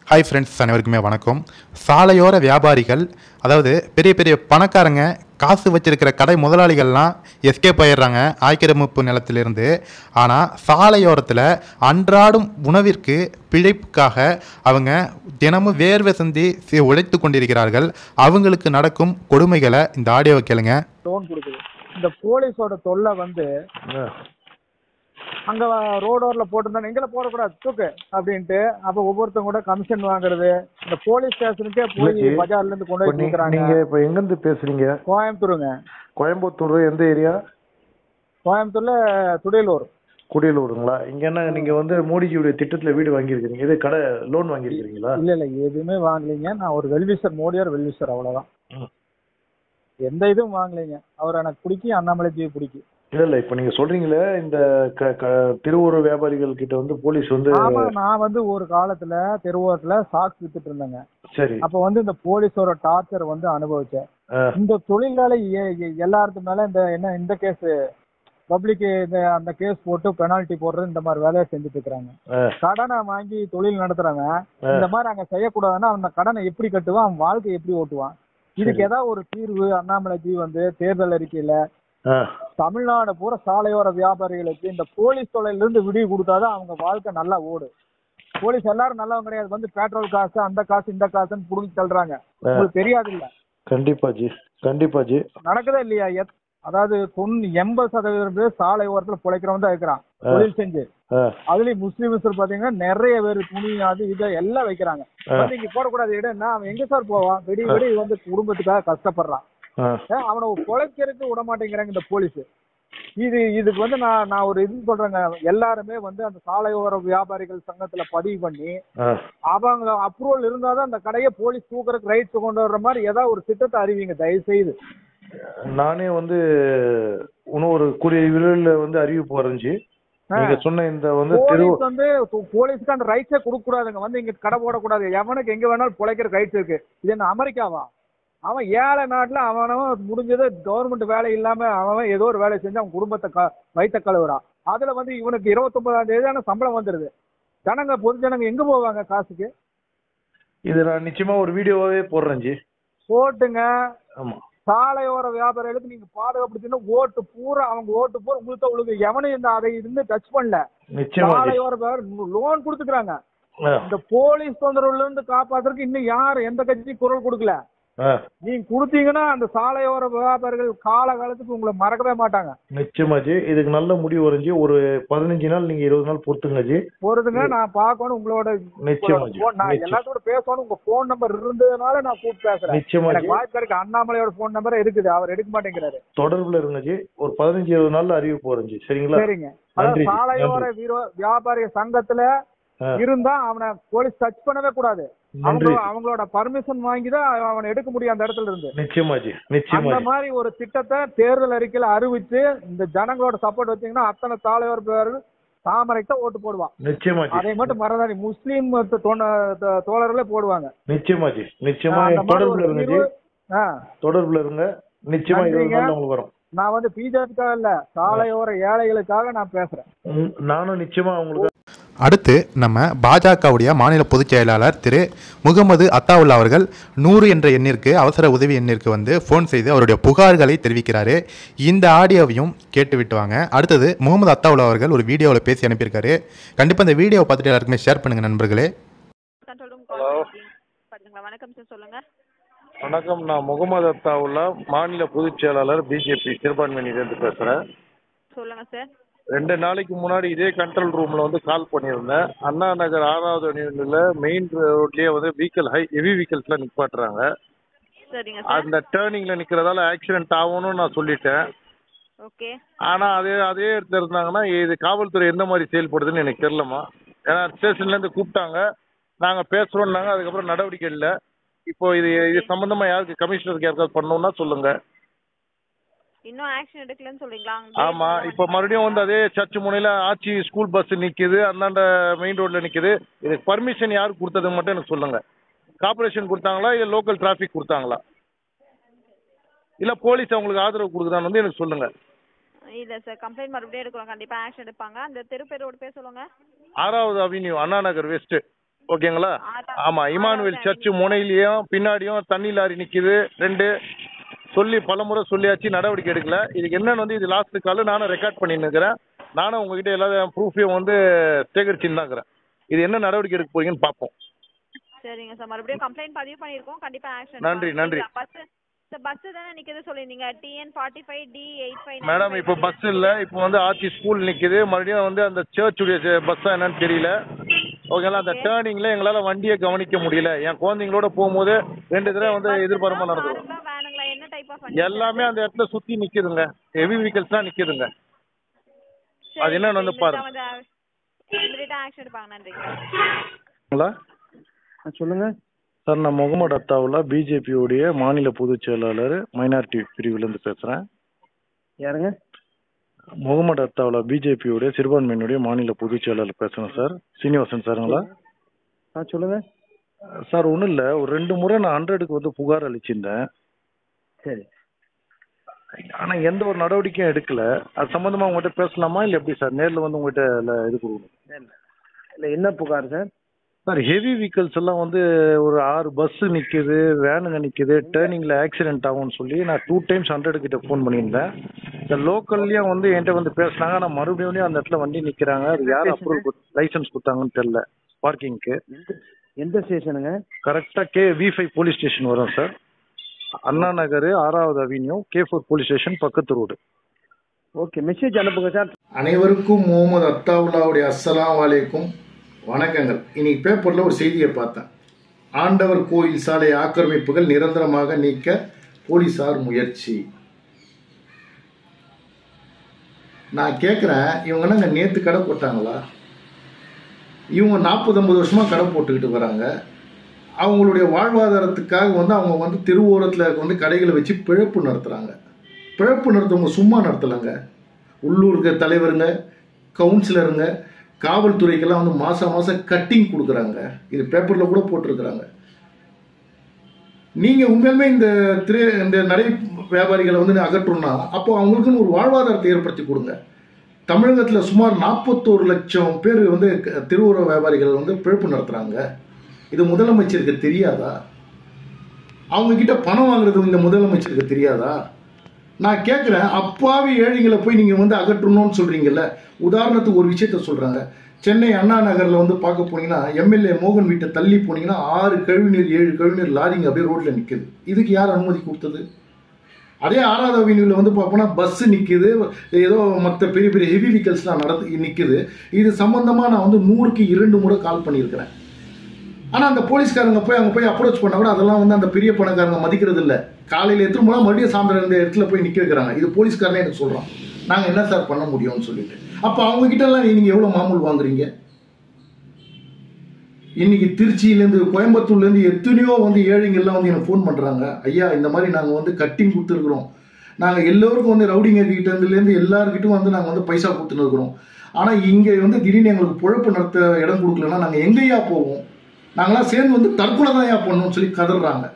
Hi friends, அனைவருக்குமே வணக்கம். சாலையோர வியாபாரிகள், அதாவது பெரிய பெரிய பணக்காரங்க, காசு வச்சிருக்கிற கடை முதலாளிகள்லாம் எஸ்கேப் ஆயிடுறாங்க ஆக்கிரமிப்பு நிலத்திலிருந்து. ஆனால் சாலையோரத்தில் அன்றாடும் உணவிற்கு பிழைப்புக்காக அவங்க தினமும் வேர்வை சிந்தி உழைத்து கொண்டிருக்கிறார்கள். அவங்களுக்கு நடக்கும் கொடுமைகளை இந்த ஆடியோவை கேளுங்க. லோன் கொடுக்குது. இந்த போலீஸோட தொல்லை வந்து அங்க ரோடோர்ல போட்டிருந்தாங்க, எங்களை போடக்கூடாது தூக்கு அப்படின்ட்டு. அப்ப ஒவ்வொருத்தவங்க கூட கமிஷன் வாங்குறது. இந்த போலீஸ் ஸ்டேஷனுக்கே போய் பஜார்ல இருந்து கொண்டு போய் கொடுக்குறாங்க. நீங்க இப்ப எங்க இருந்து பேசுறீங்க? கோயம்புத்தூருங்க. கோயம்புத்தூர் எந்த ஏரியா? கோயம்புத்தூர்ல துடியலூர். குடியலூருங்களா? இங்க என்ன நீங்க வந்து மோடிஜியுடைய திட்டத்துல வீடு வாங்கியிருக்கீங்க? இது கடை லோன் வாங்கியிருக்கீங்களா? இல்ல எதுவுமே வாங்கலீங்க. நான் ஒரு வெல்விஷர், மோடியார் வெல்விஷர், அவ்வளவுதான். எந்த இதுவும் வாங்கலைங்க. அவர் எனக்கு பிடிக்கும், அண்ணாமலைஜி பிடிக்கும். இல்ல இப்ப நீங்க சொல்றீங்களே இந்த திருவூர் வியாபாரிகள் கிட்ட வந்து போலீஸ் வந்து. ஆமா, நான் வந்து ஒரு காலத்துல தெருவோரத்துல சாக்ஸ் வித்துட்டு இருந்தேங்க. சரி. அப்ப வந்து இந்த போலீஸோட டார்ச்சர் வந்து அனுபவிச்சேன். இந்த தொழிலாளி எல்லாருக்கு மேல இந்த கேஸ் பப்ளிக் அந்த கேஸ் போட்டு பெனால்டி போடுறது, இந்த மாதிரி வேலையை செஞ்சுட்டு இருக்காங்க. கடனை வாங்கி தொழில் நடத்துறாங்க. இந்த மாதிரி அங்க செய்யக்கூடாதுன்னா அந்த கடனை எப்படி கட்டுவான், அவன் வாழ்க்கை எப்படி ஓட்டுவான்? இதுக்கு ஏதாவது ஒரு தீர்வு அண்ணாமலைஜி வந்து தேர்தல் அறிக்கையில தமிழ்நாடு பூரா சாலையோர வியாபாரிகளுக்கு இந்த போலீஸ் தொழில இருந்து விடிவு கொடுத்தாதான் அவங்க வாழ்க்கை நல்லா ஓடு. போலீஸ் எல்லாரும் நல்லவங்க கிடையாது. வந்து பெட்ரோல் காசு, அந்த காசு, இந்த காசுன்னு புடுங்கி தள்ளுறாங்க. உங்களுக்கு தெரியாது இல்ல? கண்டிப்பா ஜி, கண்டிப்பா ஜி. நடக்குதா இல்லையா? அதாவது 80% பேர் சாலை ஓரத்துல பிழைக்கிறவன் தான் இருக்கிறான் தொழில் செஞ்சு. அதுலயும் முஸ்லீம்ஸ் பாத்தீங்கன்னா நிறைய பேர் துணி அது இதை எல்லாம் வைக்கிறாங்க. வந்து இங்க போடக்கூடாது இடம்னா அவன் எங்க சார் போவான்? வெடி வந்து குடும்பத்துக்காக கஷ்டப்படுறான். அவனை பொழைக்கிறதுக்கு விட மாட்டேங்கிறாங்க இந்த போலீஸ். இதுக்கு வந்து நான் ஒரு இது சொல்றேங்க. எல்லாருமே வந்து அந்த சாலையோர வியாபாரிகள் சங்கத்துல பதிவு பண்ணி அவங்க அப்ரூவல் இருந்தாதான் அந்த கடையை போலீஸ் தூக்குறதுக்கு ரைட்ஸ் கொண்டு வர்ற மாதிரி ஏதாவது ஒரு திட்டத்தை அறிவிங்க தயவு செய்து. நானே வந்து இன்னொரு கூடிய விரைவில் வந்து அறிவிப்பு வரைஞ்சி நீங்க சொன்ன இந்த வந்து போலீஸ்க்கு அந்த ரைட்ஸே கொடுக்க கூடாதுங்க. வந்து இங்க கடை போடக்கூடாது, எவனுக்கு எங்க வேணாலும் பொழைக்கிற ரைட்ஸ் இருக்கு. இது என்ன அமெரிக்காவா? அவன் ஏழை நாட்டுல அவனவன் முடிஞ்சது கவர்மெண்ட் வேலை இல்லாம அவன் ஏதோ ஒரு வேலை செஞ்சு அவன் குடும்பத்தை வைத்த கழுவுறான். அதுல வந்து இவனுக்கு 29ஆம் தேதியான சம்பளம் வந்துருது. ஜனங்க பொது ஜனங்க எங்க போவாங்க காசுக்கு? இது நான் நிச்சயமா ஒரு வீடியோவே போடுறேன் ஜி. போட்டுங்க. ஆமா, சாலையோர வியாபாரிகளுக்கு நீங்க பாதுகாப்புனா ஓட்டு பூரா உங்களுக்கு உழுகு. எவனையும் அதை இருந்து டச் பண்ணல. சாலையோர லோன் கொடுத்துக்கிறாங்க. இந்த போலீஸ் தொந்தரவுல இருந்து காப்பாத்துறதுக்கு இன்னும் யாரு எந்த கட்சியும் குரல் கொடுக்கல. நீங்க கொடுத்தீங்கன்னா அந்த சாலையோர வியாபாரிகள் காலகாலத்துக்கு உங்களை மறக்கவே மாட்டாங்க. நிச்சயமா ஜி. இதுக்கு நல்ல முடிவு வரைஞ்சி ஒரு 15 நாள் நீங்க 20 நாள் பொறுத்துங்க ஜி. பொறுத்துங்க. நான் பாக்கணும் உங்களோட. நிச்சயமா ஜி. நான் எல்லாத்தோட பேசணும். உங்க போன் நம்பர் இருந்ததுனால நான் கூப்பிட்டு பேசுறேன். நிச்சயமா ஜி. வாய்ப்பு இருக்கு. அண்ணாமலையோட போன் நம்பர் இருக்குது, அவர் எடுக்க மாட்டேங்கிறாரு. தொடர்புல இருங்க ஜி. ஒரு 15-20 நாள்ல அறிவிப்பு வரும் ஜி. சரிங்களா? சரிங்க. சாலையோர வியாபாரி சங்கத்துல இருந்தா அவனை போலீஸ் டச் பண்ணவே கூடாது. அவங்களோட பர்மிஷன் வாங்கிதான் அவனை எடுக்க முடியும் அந்த இடத்துல இருந்து. நிச்சயமா ஜி, நிச்சயமா. அந்த மாதிரி ஒரு திட்டத்தை தேர்தல் அறிக்கையில அறிவிச்சு இந்த ஜனங்களோட சப்போர்ட் வச்சீங்கன்னா அத்தனை தலைவர் பேர் தாமரைக்கு ஓட்டு போடுவான். நிச்சயமா ஜி. அதை மட்டும் மறந்தாடி முஸ்லீம் தோழர்களே போடுவாங்க. நிச்சயமா ஜி, நிச்சயமா. தொடர்புல இருங்க ஜி. தொடர்புல இருங்க. நிச்சயமா உங்களுக்கு வரும். நான் வந்து பிஜேபிக்காக இல்ல, சாலையோர ஏழைகளுக்காக நான் பேசுறேன். நானும் நிச்சயமா உங்களுக்கு. அடுத்து நம்ம பாஜகவுடைய மாநில பொதுச் செயலாளர் திரு முகமது அத்தாவுல்லா அவர்கள் 100 என்ற எண்ணிற்கு, அவசர உதவி எண்ணிற்கு வந்து ஃபோன் செய்து அவருடைய புகார்களை தெரிவிக்கிறாரு. இந்த ஆடியோவையும் கேட்டு விட்டுவாங்க. அடுத்தது முகமது அத்தாவுல்லா அவர்கள் ஒரு வீடியோவில் பேசி அனுப்பியிருக்காரு. கண்டிப்பாக இந்த வீடியோவை பார்த்துட்டு எல்லாருக்குமே ஷேர் பண்ணுங்க நண்பர்களே. வணக்கம் சார், சொல்லுங்க. வணக்கம், நான் முகமது அத்தாவுல்லா, மாநில பொதுச் செயலாளர் பிஜேபி சிறுபான்மையிலிருந்து பேசுறேன். சொல்லுங்க சார். 2 நாளைக்கு முன்னாடி இதே கண்ட்ரோல் ரூம்ல வந்து கால் பண்ணியிருந்தேன். அண்ணா நகர் 6வது அணியில மெயின் ரோட்லயே வந்து ஹெவி வெஹிக்கிள்ஸ்லாம் நிப்பாட்டுறாங்க. சரிங்க. அந்த டேர்னிங்ல நிக்கிறதால ஆக்சிடென்ட் ஆகும்னு நான் சொல்லிட்டேன். ஓகே. ஆனா அதே இடத்துல இருந்தாங்கன்னா இது காவல்துறை எந்த மாதிரி செயல்படுதுன்னு எனக்கு தெரியலமா. ஏன்னா ஸ்டேஷன்ல இருந்து கூப்பிட்டாங்க, நாங்க பேசுறோம்னாங்க, அதுக்கப்புறம் நடவடிக்கை இல்லை. இப்போ இது சம்பந்தமா யாருக்கு கமிஷனருக்கு யாருக்காவது பண்ணணும்னா சொல்லுங்க. இன்னும் ஆக்ஷன் எடுக்கலன்னு சொல்றீங்களா? ஆமா, இப்ப மறுபடியும் வந்து அதே சர்ச் முனையில ஆட்சி ஸ்கூல் பஸ் நிக்குது, அந்தாண்ட மெயின் ரோட்ல நிக்குது. இதுக்கு பர்மிஷன் யாரு கொடுத்தது மட்டும் எனக்கு சொல்லுங்க. கார்பரேஷன் கொடுத்தாங்களா இல்ல லோக்கல் டிராபிக் கொடுத்தாங்களா இல்ல போலீஸ் அவங்களுக்கு ஆதரவு கொடுக்குதான்னு வந்து எனக்கு சொல்லுங்க. இல்ல சார், கம்ப்ளைண்ட் மறுபடியும் எடுக்கிறோம், கண்டிப்பா ஆக்ஷன் எடுப்பாங்க. அந்த தெரு பேரோட பேர் சொல்லுங்க. 6வது அவென்யூ, அண்ணா நகர் வெஸ்ட். ஓகேங்களா? ஆமா, இமானுவேல் சர்ச் முனையிலையும் பின்னாடியும் தண்ணி லாரி நிக்குது 2. சொல்லி பலமுறை சொல்லியாச்சு, நடவடிக்கை எடுக்கல. இதுக்கு என்னன்னு வந்து இது லாஸ்ட் கால் நானும் ரெக்கார்ட் பண்ணின்னு இருக்கிறேன். நானும் உங்ககிட்ட எல்லா ப்ரூஃபையும் வந்து சேகரிச்சுன்னு தான் இருக்கிறேன். இது என்ன நடவடிக்கை எடுக்க போறீங்கன்னு பார்ப்போம். சரிங்க சார், மறுபடியும் கம்ப்ளைண்ட் பதிவு பண்ணியிருக்கோம், கண்டிப்பா ஆக்ஷன். நன்றி. பஸ் தானே நிக்குது சொல்லிருந்தீங்க, TN45D85. மேடம் இப்போ பஸ் இல்ல, இப்போ வந்து ஆச்சி ஸ்கூல் நிக்குது. மறுபடியும் வந்து அந்த சர்ச்சுடைய பஸ் என்னன்னு தெரியல. ஓகேங்களா? அந்த டேர்னிங்ல எங்களால வண்டியை கவனிக்க முடியல. என் குழந்தைங்களோட போகும்போது 2 தடவை வந்து எதிர்பார்ப்பா நடந்துரும். என்ன டைப் ஆஃப் எல்லாமே அந்த இடத்துல சுத்தி நிக்குதுங்க, ஹெவி வெஹிக்கிள்ஸ் தான் நிக்குதுங்க. அது என்னன்னு வந்து பாருங்க. ஆக்ஷன் எடுப்பாங்க. நன்றி. சொல்லுங்க சார். நான் முகமது அத்தாவுல்லா, பிஜேபியோடைய மாநில பொதுச் செயலாளர், மைனாரிட்டி பிரிவுலேருந்து பேசுகிறேன். யாருங்க? முகமது அத்தாவுல்லா, பிஜேபியோடைய சிறுபான்மையினுடைய மாநில பொதுச் செயலாளர் பேசுகிறேன் சார். சீனிவாசன் சாருங்களா? சொல்லுங்க சார். ஒன்றும் இல்லை, ஒரு 2 முறை நான் 100க்கு வந்து புகார் அளிச்சிருந்தேன். சரி. ஆனால் எந்த ஒரு நடவடிக்கையும் எடுக்கல. அது சம்மந்தமாக உங்கள்கிட்ட பேசலாமா இல்லை எப்படி சார்? நேரில் வந்து உங்கள்கிட்ட இது கொடுக்கணும். இல்லை, என்ன புகார் சார்? சார், ஹெவி வெஹிக்கிள்ஸ் எல்லாம் வந்து ஒரு 6 பஸ் நிற்குது, வேனுங்க நிற்குது, டேர்னிங்கில் ஆக்சிடென்ட் ஆகும்னு சொல்லி நான் 2 டைம்ஸ் 100 கிட்ட ஃபோன் பண்ணியிருந்தேன். இந்த லோக்கல்லையும் வந்து என்கிட்ட வந்து பேசினாங்க. ஆனால் மறுபடியும் அந்த இடத்துல வண்டி நிற்கிறாங்க. அது யார் அப்ரூவல் லைசன்ஸ் கொடுத்தாங்கன்னு தெரியல பார்க்கிங்க்கு. எந்த ஸ்டேஷனுங்க? கரெக்டாக V5 போலீஸ் ஸ்டேஷன் வரும் சார். அண்ணா நகர் 6வது அவென்யூ, K4 போலீஸ் ஸ்டேஷன் பக்கத்து ரோடு. ஓகே, மெசேஜ் அனுப்புங்க சார். அனைவருக்கும் முகமது அத்தாவுல்லாவுடைய அஸ்ஸலாமு அலைக்கும் வணக்கங்கள். இன்னைக்கு பேப்பரில் ஒரு செய்தியை பார்த்தேன். ஆண்டவர் கோயில் சாலை ஆக்கிரமிப்புகள் நிரந்தரமாக நீக்க போலீசார் முயற்சி. நான் கேட்குறேன், இவங்க என்ன நேற்று கடை போட்டாங்களா? இவங்க 40-50 வருஷமாக கடை போட்டுக்கிட்டு வராங்க. அவங்களுடைய வாழ்வாதாரத்துக்காக வந்து அவங்க வந்து தெருவோரத்தில் வந்து கடைகளை வச்சு பிழப்பு நடத்துகிறாங்க. பிழப்பு நடத்துறவங்க சும்மா நடத்தலைங்க. உள்ளூருக்கு தலைவருங்க, கவுன்சிலருங்க, காவல்துறைக்கெல்லாம் வந்து மாதம் கட்டிங் கொடுக்குறாங்க. இது பேப்பரில் கூட போட்டிருக்கிறாங்க. நீங்கள் உண்மையிலுமே இந்த நடை வியாபாரிகளை வந்து அகற்றணும்னா அப்போ அவங்களுக்குன்னு ஒரு வாழ்வாதாரத்தை ஏற்படுத்தி கொடுங்க. தமிழகத்தில் சுமார் 41 லட்சம் பேர் வந்து தெருவோர வியாபாரிகள் வந்து பிழப்பு நடத்துகிறாங்க. இது முதலமைச்சருக்கு தெரியாதா? அவங்கக்கிட்ட பணம் வாங்குறது இந்த முதலமைச்சருக்கு தெரியாதா? நான் கேட்குறேன், அப்பாவி ஏழைகளை போய் நீங்கள் வந்து அகற்றணும்னு சொல்கிறீங்கல்ல. உதாரணத்துக்கு ஒரு விஷயத்த சொல்கிறாங்க. சென்னை அண்ணா நகரில் வந்து பார்க்க போனீங்கன்னா MLA மோகன் வீட்டை தள்ளி போனீங்கன்னா 6 கழிவுநீர் 7 கழிவுநீர் லாரிங்க அப்படியே ரோட்டில் நிற்குது. இதுக்கு யார் அனுமதி கொடுத்தது? அதே 6வது அவென்யூவில் வந்து பார்ப்போம்னா பஸ்ஸு நிற்குது, ஏதோ மற்ற பெரிய பெரிய ஹெவி வெஹிக்கல்ஸ்லாம் நிற்குது. இது சம்மந்தமாக நான் வந்து 100க்கு 2 முறை கால் பண்ணியிருக்கிறேன். ஆனால் அந்த போலீஸ்காரங்க போய் அங்கே போய் அப்ரோச் பண்ண கூட அதெல்லாம் வந்து அந்த பெரிய பணக்காரங்க மதிக்கிறது இல்லை. காலையில் எடுத்துட்டு போனால் மறுபடியும் சாயந்தரம் இந்த இடத்துல போய் நிற்க வைக்கிறாங்க. இது போலீஸ்காரனே எனக்கு சொல்கிறோம். நாங்கள் என்ன சார் பண்ண முடியும்னு சொல்லிட்டு. அப்போ அவங்ககிட்டலாம் நீங்கள் எவ்வளோ மாமூல் வாங்குறீங்க? இன்னைக்கு திருச்சியிலேருந்து கோயம்புத்தூர்லேருந்து எத்தனையோ வந்து ஏழைங்கள்லாம் வந்து எனக்கு ஃபோன் பண்ணுறாங்க. ஐயா, இந்த மாதிரி நாங்கள் வந்து கட்டிங் கொடுத்துருக்குறோம். நாங்கள் எல்லோருக்கும் வந்து ரவுடிங்க கிட்டேருந்து எல்லாருக்கிட்டும் வந்து நாங்கள் வந்து பைசா கொடுத்துன்னு இருக்கிறோம். ஆனால் இங்கே வந்து திடீர்னு எங்களுக்கு பொழப்பு நடத்த இடம் கொடுக்கலன்னா நாங்கள் எங்கேயா போவோம்? நாங்களாம் சேர்ந்து வந்து தற்கொலை தான் ஏன் பண்ணணும்னு சொல்லி கதறாங்க.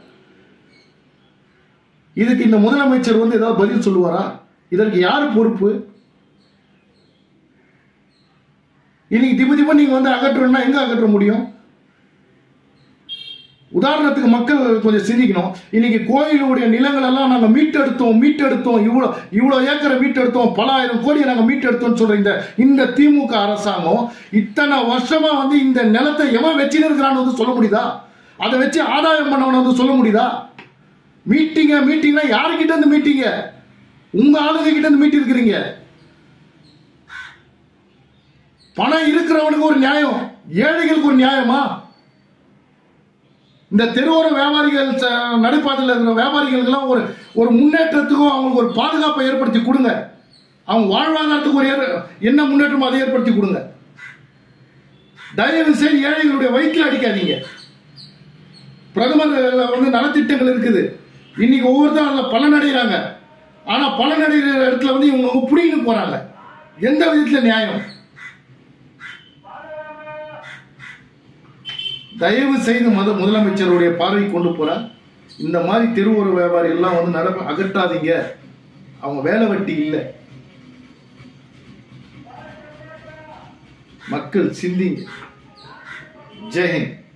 இதுக்கு இந்த முதலமைச்சர் வந்து ஏதாவது பதில் சொல்லுவாரா? இதற்கு யாரு பொறுப்பு? இன்னைக்கு திபதிபா நீங்க வந்து அகற்றணும்னா எங்க அகற்ற முடியும்? உதாரணத்துக்கு மக்கள் கொஞ்சம் சிந்திக்கணும். இன்னைக்கு கோயிலுடைய நிலங்கள் எல்லாம் நாங்க மீட்டெடுத்தோம், இவ்வளவு ஏக்கரை மீட்டெடுத்தோம், பல ஆயிரம் கோடியை நாங்க மீட்டெடுத்தோம் சொல்ற இந்த திமுக அரசாங்கம் இத்தனை வருஷமா வந்து இந்த நிலத்தை எவன் வச்சுன்னு இருக்கிறான்னு வந்து சொல்ல முடியுதா? அதை வச்சு ஆதாயம் பண்ணவன வந்து சொல்ல முடியுதா? மீட்டிங்னா யாருக்கிட்ட இருந்து மீட்டிங்க? உங்க ஆளுங்க கிட்ட இருந்து மீட்டி இருக்கிறீங்க. பணம் இருக்கிறவனுக்கு ஒரு நியாயம், ஏழைகளுக்கு ஒரு நியாயமா? இந்த தெருவோர வியாபாரிகள் நடைபாதையில் இருக்கிற வியாபாரிகளுக்கெல்லாம் ஒரு முன்னேற்றத்துக்கும் அவங்களுக்கு ஒரு பாதுகாப்பை ஏற்படுத்தி கொடுங்க. அவங்க வாழ்வாதாரத்துக்கு ஒரு என்ன முன்னேற்றமோ அதை ஏற்படுத்தி கொடுங்க. தயவு செய்து ஏழைகளுடைய வயிற்றில் அடிக்காதீங்க. பிரதமர் வந்து நலத்திட்டங்கள் இருக்குது. இன்னைக்கு ஒவ்வொருத்தரும் அதில் பலனடைகிறாங்க. ஆனால் பலனடைகிற இடத்துல வந்து இவங்க புடிங்கிட்டு போறாங்க. எந்த விதத்தில் நியாயம்? தயவு செய்து முதலமைச்சருடைய பார்வை கொண்டு போற இந்த மாதிரி தெருவோர வியாபாரி எல்லாம் வந்து அகற்றாதீங்க. அவங்க வேலை வெட்டி இல்லை. மக்கள் சிந்திங்க. ஜெய் ஹிந்த்.